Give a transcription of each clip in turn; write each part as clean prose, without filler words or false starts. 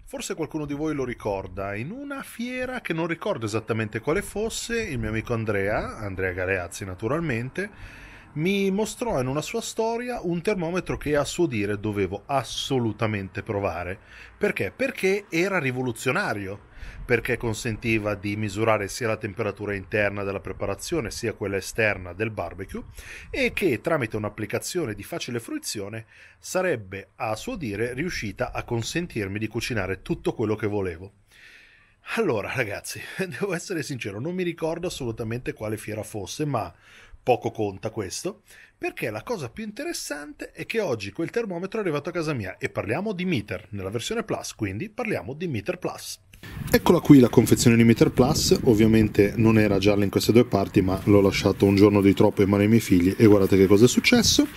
Forse qualcuno di voi lo ricorda, in una fiera che non ricordo esattamente quale fosse, il mio amico Andrea Galeazzi naturalmente, mi mostrò in una sua storia un termometro che a suo dire dovevo assolutamente provare. Perché? Perché era rivoluzionario, perché consentiva di misurare sia la temperatura interna della preparazione sia quella esterna del barbecue e che tramite un'applicazione di facile fruizione sarebbe a suo dire riuscita a consentirmi di cucinare tutto quello che volevo. Allora ragazzi, devo essere sincero, non mi ricordo assolutamente quale fiera fosse, ma poco conta questo, perché la cosa più interessante è che oggi quel termometro è arrivato a casa mia e parliamo di Meter nella versione Plus, quindi parliamo di Meter Plus. Eccola qui la confezione di Meter Plus, ovviamente non era gialla in queste due parti, ma l'ho lasciato un giorno di troppo in mano ai miei figli e guardate che cosa è successo.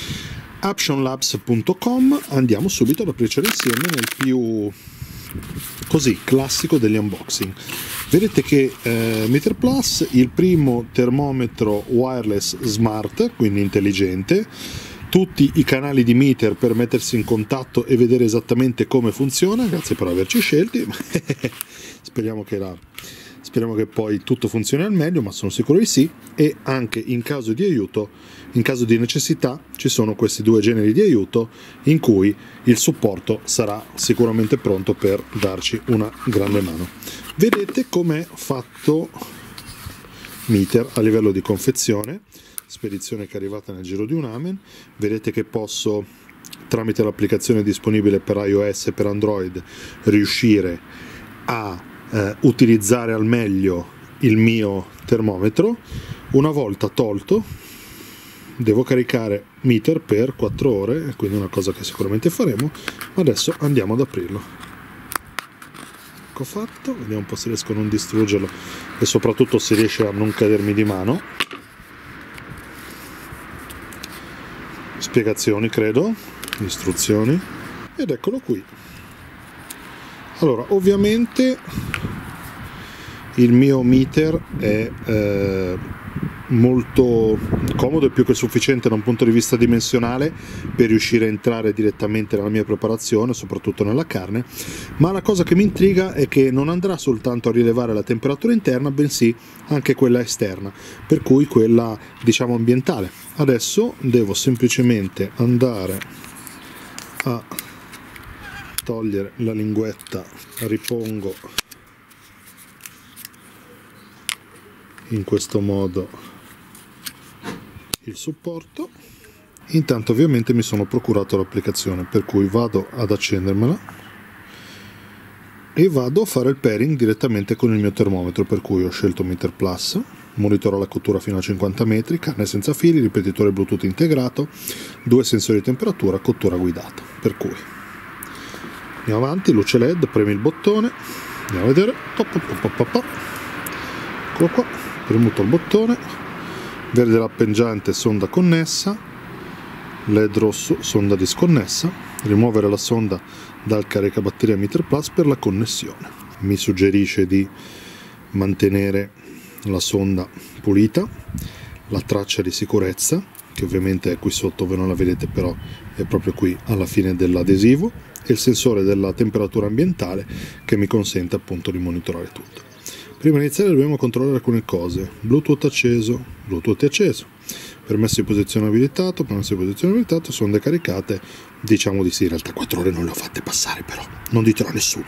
Actionlabs.com, andiamo subito ad aprircelo insieme nel più così classico degli unboxing. Vedete che Meter Plus, il primo termometro wireless smart, quindi intelligente, tutti i canali di Meter per mettersi in contatto e vedere esattamente come funziona. Grazie per averci scelti. speriamo che poi tutto funzioni al meglio, ma sono sicuro di sì. E anche in caso di aiuto, in caso di necessità, ci sono questi due generi di aiuto in cui il supporto sarà sicuramente pronto per darci una grande mano. Vedete com'è fatto Meter a livello di confezione, spedizione che è arrivata nel giro di un amen. Vedete che posso, tramite l'applicazione disponibile per iOS e per Android, riuscire a utilizzare al meglio il mio termometro. Una volta tolto devo caricare Meter per 4 ore, quindi una cosa che sicuramente faremo. Adesso andiamo ad aprirlo. Ecco fatto, vediamo un po' se riesco a non distruggerlo e soprattutto se riesce a non cadermi di mano. Spiegazioni, credo, istruzioni, ed eccolo qui. Allora, ovviamente il mio Meter è molto comodo e più che sufficiente da un punto di vista dimensionale per riuscire a entrare direttamente nella mia preparazione, soprattutto nella carne, ma la cosa che mi intriga è che non andrà soltanto a rilevare la temperatura interna, bensì anche quella esterna, per cui quella, diciamo, ambientale. Adesso devo semplicemente andare a togliere la linguetta, ripongo in questo modo il supporto. Intanto ovviamente mi sono procurato l'applicazione, per cui vado ad accendermela e vado a fare il pairing direttamente con il mio termometro, per cui ho scelto Meter Plus, monitora la cottura fino a 50 metri, carne senza fili, ripetitore Bluetooth integrato, 2 sensori di temperatura, cottura guidata. Per cui andiamo avanti, luce LED, premi il bottone, andiamo a vedere, eccolo qua, premuto il bottone, verde lampeggiante, sonda connessa, LED rosso, sonda disconnessa, rimuovere la sonda dal caricabatteria Meter Plus per la connessione. Mi suggerisce di mantenere la sonda pulita, la traccia di sicurezza, che ovviamente è qui sotto, voi non la vedete, però è proprio qui alla fine dell'adesivo, e il sensore della temperatura ambientale che mi consente appunto di monitorare tutto. Prima di iniziare dobbiamo controllare alcune cose. Bluetooth acceso, Bluetooth è acceso, permesso di posizione abilitato, sonde caricate, diciamo di sì, in realtà 4 ore non le ho fatte passare, però non ditelo a nessuno.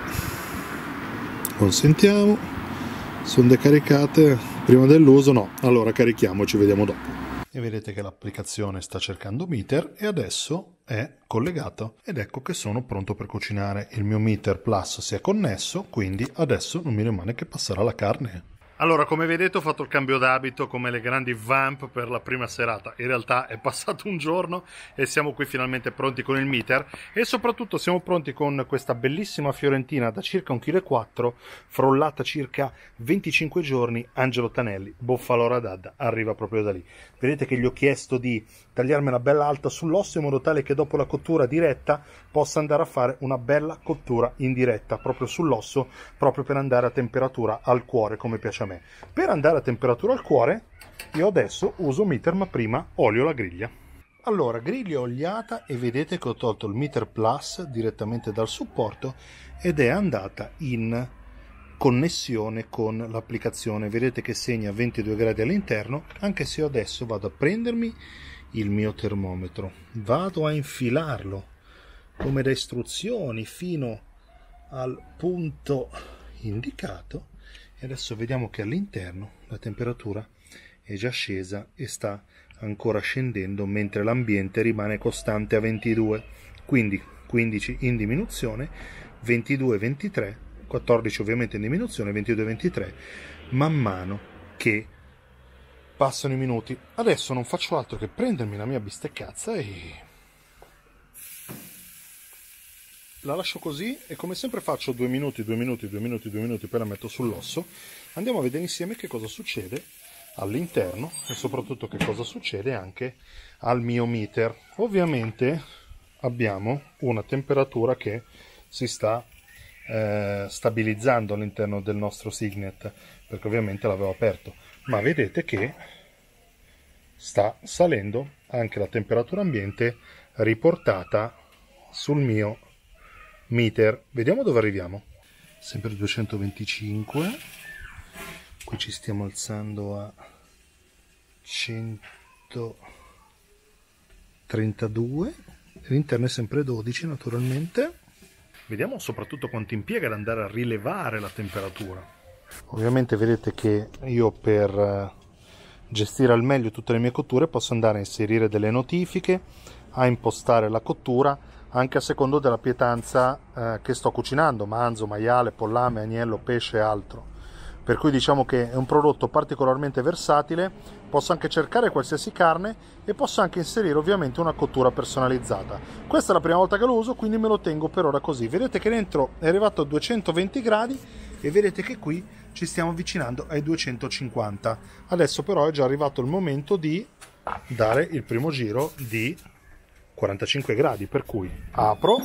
Consentiamo, sonde caricate prima dell'uso, no, allora carichiamo, ci vediamo dopo. E vedete che l'applicazione sta cercando Meter e adesso è collegato ed ecco che sono pronto per cucinare. Il mio Meter Plus si è connesso, quindi adesso non mi rimane che passare alla carne. Allora, come vedete ho fatto il cambio d'abito come le grandi vamp per la prima serata. In realtà è passato un giorno e siamo qui finalmente pronti con il Meter e soprattutto siamo pronti con questa bellissima fiorentina da circa 1,4 kg, frollata circa 25 giorni, Angelo Tanelli, Boffalora d'Adda, arriva proprio da lì. Vedete che gli ho chiesto di tagliarmela bella alta sull'osso in modo tale che dopo la cottura diretta possa andare a fare una bella cottura in diretta proprio sull'osso, proprio per andare a temperatura al cuore come piace a me. Per andare a temperatura al cuore io adesso uso Meter, ma prima olio la griglia. Allora, griglia oliata, e vedete che ho tolto il Meter Plus direttamente dal supporto ed è andata in connessione con l'applicazione. Vedete che segna 22 gradi all'interno, anche se io adesso vado a prendermi il mio termometro, vado a infilarlo come da istruzioni fino al punto indicato e adesso vediamo che all'interno la temperatura è già scesa e sta ancora scendendo, mentre l'ambiente rimane costante a 22, quindi 15 in diminuzione, 22, 23, 14 ovviamente in diminuzione, 22, 23, man mano che passano i minuti. Adesso non faccio altro che prendermi la mia bisteccazza e la lascio così, e come sempre faccio 2 minuti, 2 minuti, 2 minuti, 2 minuti, poi la metto sull'osso. Andiamo a vedere insieme che cosa succede all'interno e soprattutto che cosa succede anche al mio meter. Ovviamente abbiamo una temperatura che si sta stabilizzando all'interno del nostro Signet, perché ovviamente l'avevo aperto, ma vedete che sta salendo anche la temperatura ambiente riportata sul mio meter. Vediamo dove arriviamo. Sempre 225, qui ci stiamo alzando a 132, l'interno è sempre 12 naturalmente. Vediamo soprattutto quanto impiega ad andare a rilevare la temperatura. Ovviamente vedete che io per gestire al meglio tutte le mie cotture posso andare a inserire delle notifiche, a impostare la cottura anche a secondo della pietanza che sto cucinando, manzo, maiale, pollame, agnello, pesce e altro. Per cui diciamo che è un prodotto particolarmente versatile, posso anche cercare qualsiasi carne e posso anche inserire ovviamente una cottura personalizzata. Questa è la prima volta che lo uso, quindi me lo tengo per ora così. Vedete che dentro è arrivato a 220 gradi e vedete che qui ci stiamo avvicinando ai 250. Adesso però è già arrivato il momento di dare il primo giro di 45 gradi, per cui apro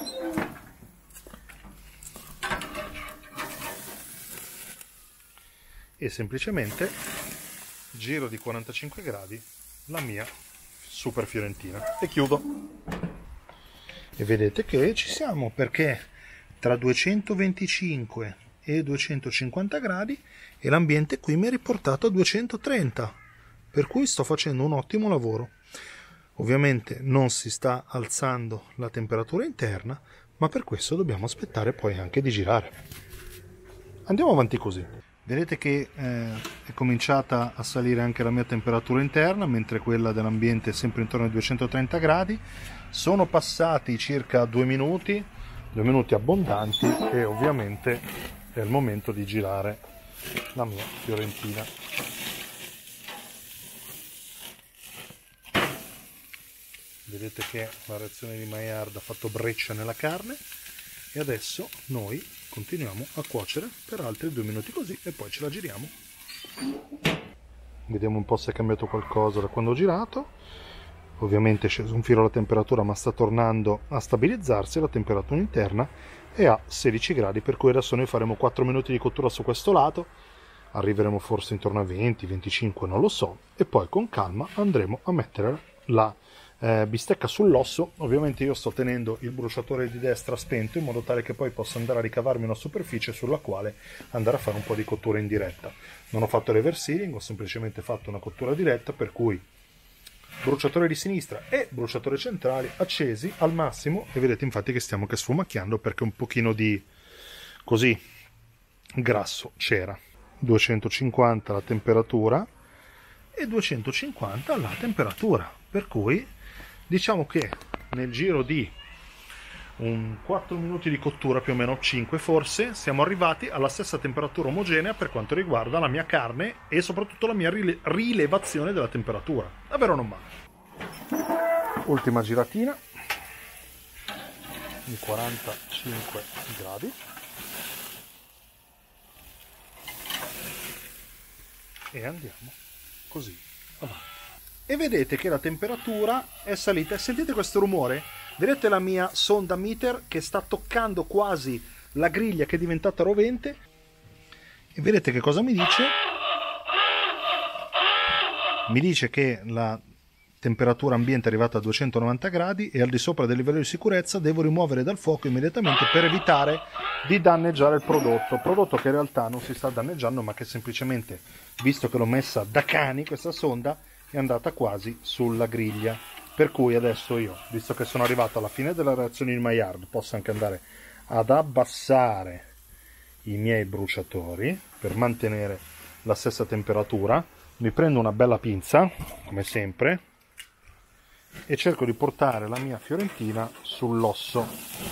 e semplicemente giro di 45 gradi la mia super fiorentina e chiudo. E vedete che ci siamo, perché tra 225 e 250 gradi e l'ambiente qui mi è riportato a 230, per cui sto facendo un ottimo lavoro. Ovviamente non si sta alzando la temperatura interna, ma per questo dobbiamo aspettare poi anche di girare. Andiamo avanti così. Vedete che è cominciata a salire anche la mia temperatura interna, mentre quella dell'ambiente è sempre intorno ai 230 gradi. Sono passati circa 2 minuti abbondanti e ovviamente è il momento di girare la mia fiorentina. Vedete che la reazione di Maillard ha fatto breccia nella carne e adesso noi continuiamo a cuocere per altri 2 minuti così e poi ce la giriamo. Vediamo un po' se è cambiato qualcosa da quando ho girato. Ovviamente è sceso un filo la temperatura, ma sta tornando a stabilizzarsi. La temperatura interna è a 16 gradi, per cui adesso noi faremo 4 minuti di cottura su questo lato, arriveremo forse intorno a 20-25, non lo so, e poi con calma andremo a mettere la bistecca sull'osso. Ovviamente io sto tenendo il bruciatore di destra spento in modo tale che poi possa andare a ricavarmi una superficie sulla quale andare a fare un po' di cottura in diretta. Non ho fatto reverse sealing, ho semplicemente fatto una cottura diretta, per cui bruciatore di sinistra e bruciatore centrale accesi al massimo, e vedete infatti che stiamo che sfumacchiando perché un pochino di così grasso c'era. 250 la temperatura e 250 la temperatura, per cui diciamo che nel giro di un 4 minuti di cottura, più o meno 5 forse, siamo arrivati alla stessa temperatura omogenea per quanto riguarda la mia carne e soprattutto la mia rilevazione della temperatura. Davvero non male. Ultima giratina di 45 gradi e andiamo così avanti. E vedete che la temperatura è salita. Sentite questo rumore? Vedete la mia sonda meter che sta toccando quasi la griglia che è diventata rovente? E vedete che cosa mi dice? Mi dice che la temperatura ambiente è arrivata a 290 gradi e al di sopra del livello di sicurezza devo rimuovere dal fuoco immediatamente per evitare di danneggiare il prodotto che in realtà non si sta danneggiando, ma che semplicemente, visto che l'ho messa da cani, questa sonda è andata quasi sulla griglia, per cui adesso io, visto che sono arrivato alla fine della reazione in Maillard, posso anche andare ad abbassare i miei bruciatori per mantenere la stessa temperatura. Mi prendo una bella pinza, come sempre, e cerco di portare la mia fiorentina sull'osso.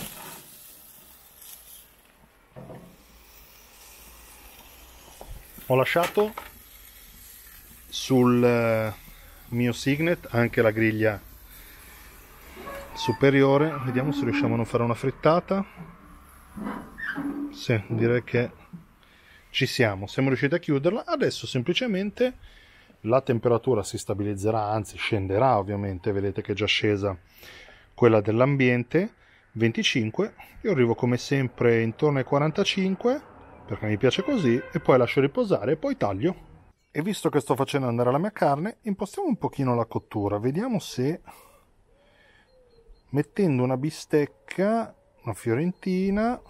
Ho lasciato sul mio Signet anche la griglia superiore, vediamo se riusciamo a non fare una frittata. Sì, direi che siamo riusciti a chiuderla. Adesso semplicemente la temperatura si stabilizzerà, anzi scenderà ovviamente, vedete che è già scesa quella dell'ambiente, 25, io arrivo come sempre intorno ai 45 perché mi piace così, e poi lascio riposare e poi taglio. E visto che sto facendo andare la mia carne, impostiamo un pochino la cottura, vediamo se mettendo una bistecca, una fiorentina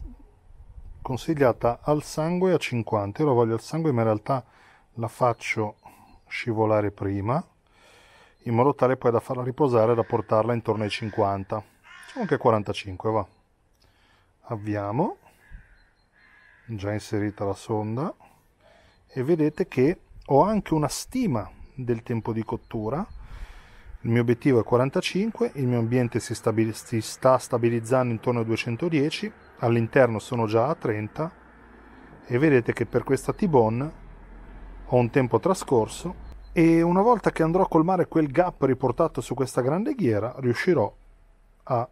consigliata al sangue a 50, io la voglio al sangue ma in realtà la faccio scivolare prima in modo tale poi da farla riposare e da portarla intorno ai 50, diciamo che 45 va. Avviamo, già inserita la sonda, e vedete che ho anche una stima del tempo di cottura. Il mio obiettivo è 45, il mio ambiente si sta stabilizzando intorno a 210, all'interno sono già a 30 e vedete che per questa T-bone ho un tempo trascorso, e una volta che andrò a colmare quel gap riportato su questa grande ghiera riuscirò a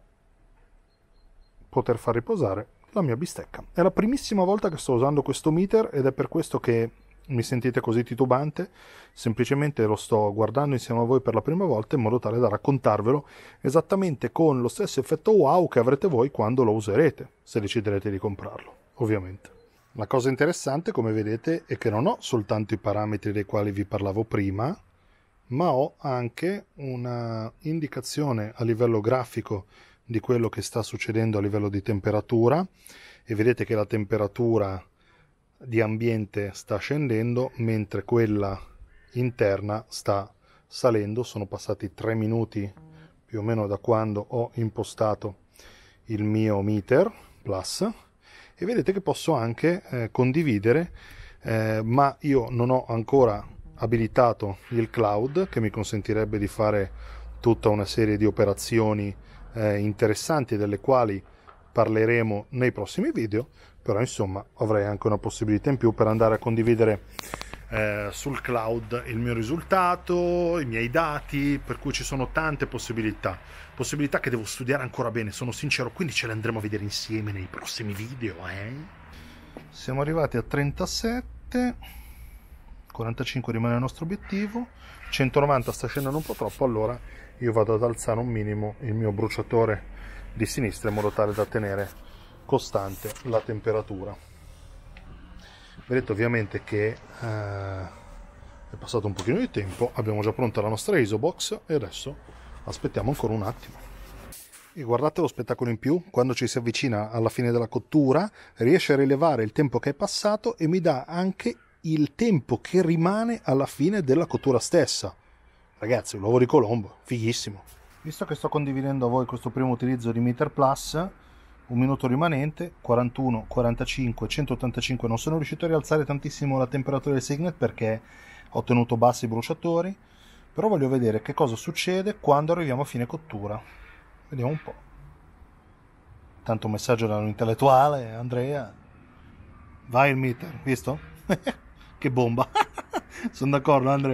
poter far riposare la mia bistecca. È la primissima volta che sto usando questo meter ed è per questo che mi sentite così titubante, semplicemente lo sto guardando insieme a voi per la prima volta in modo tale da raccontarvelo esattamente con lo stesso effetto wow che avrete voi quando lo userete, se deciderete di comprarlo, ovviamente. La cosa interessante, come vedete, è che non ho soltanto i parametri dei quali vi parlavo prima, ma ho anche una indicazione a livello grafico di quello che sta succedendo a livello di temperatura, e vedete che la temperatura di ambiente sta scendendo mentre quella interna sta salendo. Sono passati 3 minuti più o meno da quando ho impostato il mio meter plus, e vedete che posso anche condividere, ma io non ho ancora abilitato il cloud che mi consentirebbe di fare tutta una serie di operazioni interessanti delle quali parleremo nei prossimi video, però insomma avrei anche una possibilità in più per andare a condividere sul cloud il mio risultato, i miei dati, per cui ci sono tante possibilità che devo studiare ancora bene, sono sincero, quindi ce le andremo a vedere insieme nei prossimi video. Siamo arrivati a 37, 45 rimane il nostro obiettivo, 190 sta scendendo un po' troppo, allora io vado ad alzare un minimo il mio bruciatore di sinistra in modo tale da tenere costante la temperatura. Vedete ovviamente che è passato un pochino di tempo, abbiamo già pronta la nostra isobox e adesso aspettiamo ancora un attimo. E guardate lo spettacolo in più, quando ci si avvicina alla fine della cottura riesce a rilevare il tempo che è passato e mi dà anche il tempo che rimane alla fine della cottura stessa. Ragazzi, un uovo di Colombo, fighissimo. Visto che sto condividendo a voi questo primo utilizzo di Meter Plus, un minuto rimanente, 41, 45, 185, non sono riuscito a rialzare tantissimo la temperatura del Signet perché ho tenuto bassi i bruciatori, però voglio vedere che cosa succede quando arriviamo a fine cottura. Vediamo un po'. Tanto un messaggio da un intellettuale, Andrea. Vai il meter, visto? Che bomba. Sono d'accordo, Andrea.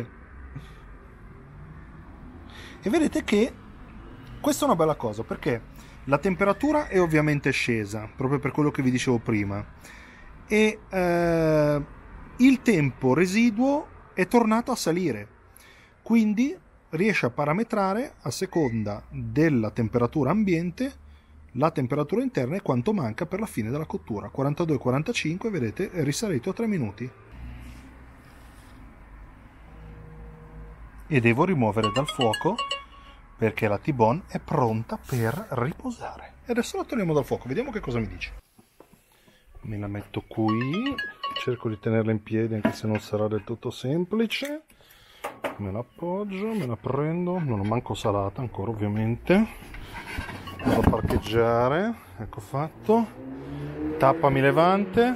E vedete che questa è una bella cosa, perché la temperatura è ovviamente scesa, proprio per quello che vi dicevo prima, e il tempo residuo è tornato a salire, quindi riesce a parametrare a seconda della temperatura ambiente la temperatura interna e quanto manca per la fine della cottura. 42-45, vedete, è risalito a 3 minuti. e devo rimuovere dal fuoco perché la T-bone è pronta per riposare. E adesso la togliamo dal fuoco, vediamo che cosa mi dice. Me la metto qui, cerco di tenerla in piedi anche se non sarà del tutto semplice. Me la appoggio, me la prendo, non ho manco salata ancora ovviamente. Vado a parcheggiare, ecco fatto. Tappami levante.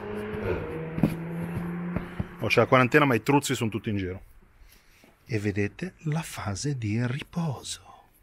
Oh, c'è la quarantena ma i truzzi sono tutti in giro. E vedete la fase di riposo.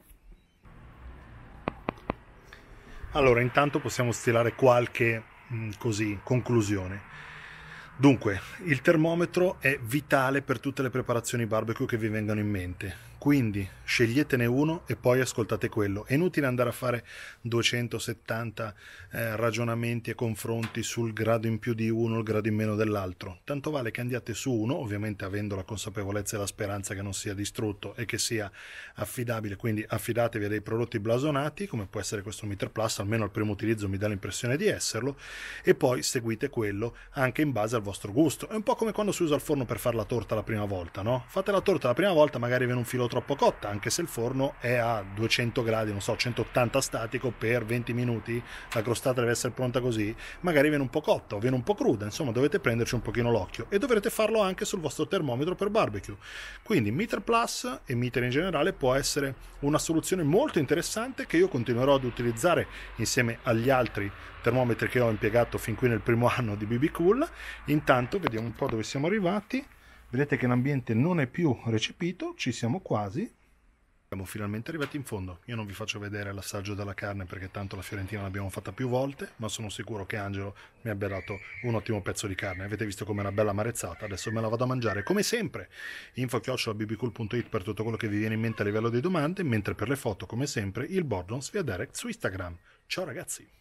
Allora, intanto possiamo stilare qualche conclusione. Dunque, il termometro è vitale per tutte le preparazioni barbecue che vi vengano in mente, quindi sceglietene uno e poi ascoltate quello. È inutile andare a fare 270 ragionamenti e confronti sul grado in più di uno, il grado in meno dell'altro. Tanto vale che andiate su uno, ovviamente avendo la consapevolezza e la speranza che non sia distrutto e che sia affidabile, quindi affidatevi a dei prodotti blasonati, come può essere questo Mitre Plus, almeno al primo utilizzo mi dà l'impressione di esserlo, e poi seguite quello anche in base al vostro gusto. È un po' come quando si usa il forno per fare la torta la prima volta, no? Fate la torta la prima volta, magari viene un filo troppo cotta, anche se il forno è a 200 gradi, non so, 180 statico per 20 minuti, la crostata deve essere pronta così, magari viene un po' cotta o viene un po' cruda, insomma dovete prenderci un pochino l'occhio e dovrete farlo anche sul vostro termometro per barbecue. Quindi Mitre Plus e Mitre in generale può essere una soluzione molto interessante che io continuerò ad utilizzare insieme agli altri termometri che ho impiegato fin qui nel primo anno di BB Cool. Intanto vediamo un po' dove siamo arrivati. Vedete che l'ambiente non è più recepito, ci siamo quasi. Siamo finalmente arrivati in fondo. Io non vi faccio vedere l'assaggio della carne perché tanto la fiorentina l'abbiamo fatta più volte, ma sono sicuro che Angelo mi abbia dato un ottimo pezzo di carne. Avete visto come era bella amarezzata, adesso me la vado a mangiare come sempre. info@bbcool.it per tutto quello che vi viene in mente a livello di domande, mentre per le foto come sempre il Bordons via direct su Instagram. Ciao ragazzi!